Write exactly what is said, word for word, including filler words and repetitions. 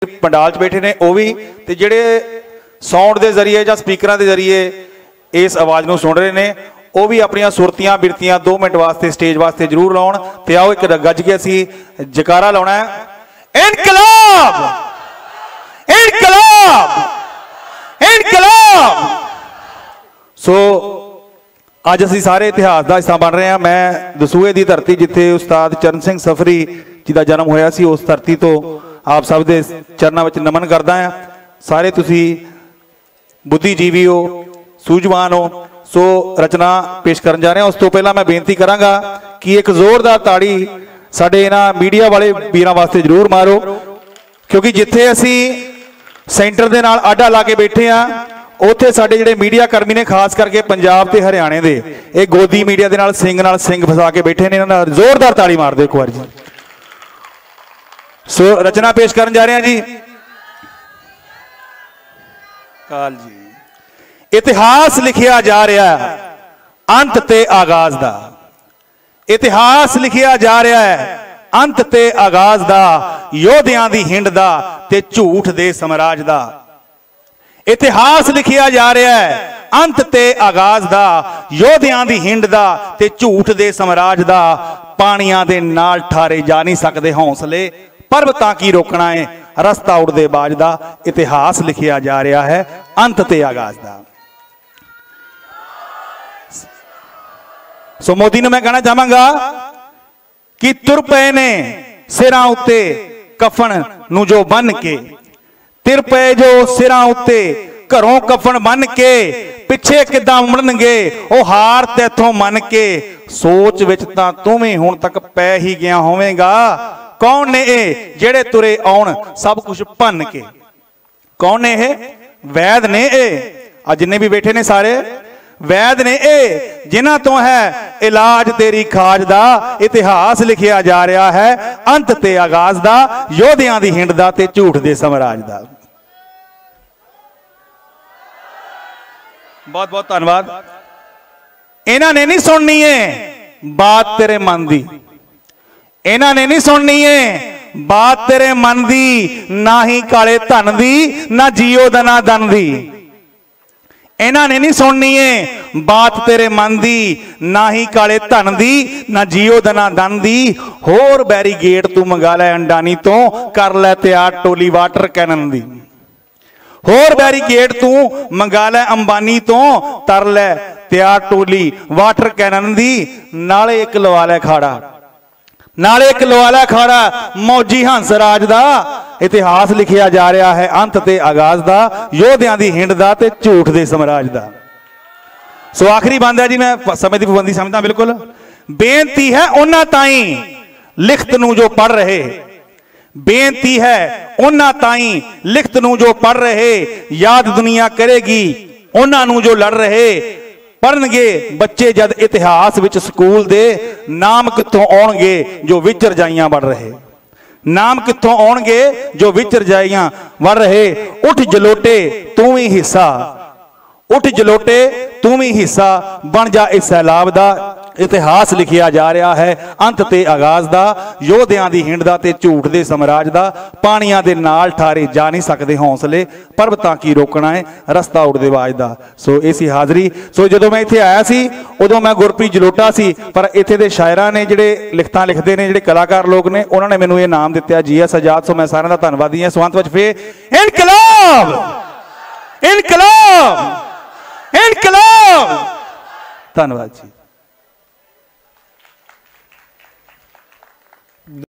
पंडाल च बैठे ने वो भी ते जिहड़े साउंड के जरिए या स्पीकर के जरिए इस आवाज़ को सुन रहे हैं वो भी अपन सुरतियां बिरतियां दो मिनट वास्ते स्टेज वास्ते जरूर लाउण। ते आओ एक गज के असी जकारा लाउणा है, इनकलाब इनकलाब इनकलाब। सो अज असी सारे इतिहास का हिस्सा बन रहे हैं। मैं दसूए की धरती जिथे उस्ताद चरण सिंह सफरी जी का जन्म होया सी उस धरती तो आप सब के चरणों में नमन करदा है। सारे तुसी बुद्धिजीवी हो, सूझवान हो। सो रचना पेश कर जा रहे हैं। उस तो पहला मैं बेनती करांगा कि एक जोरदार ताड़ी साडे इन्हां मीडिया वाले वीरां वास्ते जरूर मारो, क्योंकि जिथे असी सेंटर दे नाल आडा ला के बैठे हाँ उत्थे साडे जिहड़े मीडिया कर्मी ने खास करके पंजाब ते हरियाणे दे ये गोदी मीडिया दे नाल सिंह नाल सिंह फसा के बैठे ने। इन्हां नाल जोरदार ताड़ी मार दो एक बार जी। सो रचना पेश करन जा रहे हैं जी। काल जी इतिहास लिखिया जा रहा है अंत ते आगाज दा, इतिहास लिखिया जा रहा है अंत ते आगाज दा, योधियां दी हिंड दा ते झूठ दे समराज दा। इतिहास लिखिया जा रहा है अंत ते आगाज दा, योधियां दी हिंड दा ते झूठ दे समराज दा। पानियां दे नाल ठारे जा नहीं सकते हौसले, पर्वतां की रोकना है रस्ता उड़दे बाज दा। इतिहास लिखिया जा रहा है अंत ते आगाज दा। सो मोदी ने मैं कहना चाहांगा कि तुर पे ने सिरां उत्ते कफन नू जो बन के, तिर पे जो सिरां उत्ते घरों कफन बन के, पिछे किदां मुड़नगे ओ हार तैथों मन के। सोच विच तां तूं वी हुण तक पै ही गया होवेगा, कौन ने ए जेड़े तुरे आउण सब कुछ भन के। कौन ने ए? वैद ने ए। अज जिन्ने भी बैठे ने सारे वैद ने ए, जिन्हां तो है इलाज तेरी खाज दा। इतिहास लिखिया जा रहा है अंत ते आगाज दा, योधियां दी हिंड दा ते झूठ दे समराज दा। बहुत बहुत धन्यवाद। इन्हां ने नहीं सुननी है बात तेरे मन दी, इन्हां ने नहीं सुननी है बात तेरे मन दी, ना ही काले धन दी ना जियो दना दन दी। इन्हां ने नहीं सुननी है बात तेरे मन दी, ना ही काले धन दी ना जियो दना दन दी। होर बैरीगेट तू मंगा लै अंडानी तो, कर लै तैयार टोली वाटर कैनन दी। होर बैरीगेट तू मंगा लै अंबानी तो, तर लै तैयार टोली वाटर कैनन दी। नाले एक लवा लै खाड़ा, नाले एक लवा लै खाड़ा मौजी हंसराज दा। इतिहास लिखिया जा रहा है अंत ते आगाज दा, योधियां दी हिंड दा ते झूठ दे समराज दा। सो आखिरी बंद है जी, मैं समय की पाबंदी समझदा बिल्कुल। बेनती है उन्हां ताई लिखत नू जो पढ़ रहे, बेनती है उन्हां ताई लिखत नू जो पढ़ रहे, याद दुनिया करेगी उन्हां नू जो लड़ रहे। पढ़नगे बच्चे जद इतिहास विच स्कूल दे, नाम कित्थों आउणगे जो विच रजाइयां बढ़ रहे, नाम कित्थों आउणगे जो विच रजाइयां बढ़ रहे। उठ जलोटे तू भी हिस्सा, उठ जलोटे तू भी हिस्सा बन जा इस सैलाब दा। इतिहास लिखिया जा रहा है अंत ते आगाज दा, योधियां दी हिंड दा ते झूठ दे समराज दा। पानियां दे नाल ठारे जा नहीं सकते हौसले, पर्वतां की रोकना है रस्ता उड़दे बाज दा। सो इसी हाजरी। सो जदों मैं इत्थे आया सी उदों मैं गुरप्रीत जलोटा सी, पर इत्थे दे शायरां ने जिहड़े लिखतां लिखदे ने, जिहड़े कलाकार लोग ने, उन्होंने मैनूं ये नाम दित्ता जी एस आजाद। सो मैं सारिआं दा धन्नवादी हां। सो अंत विच फिर इनकलाब इनकलाब इनकलाब। धन्यवाद जी।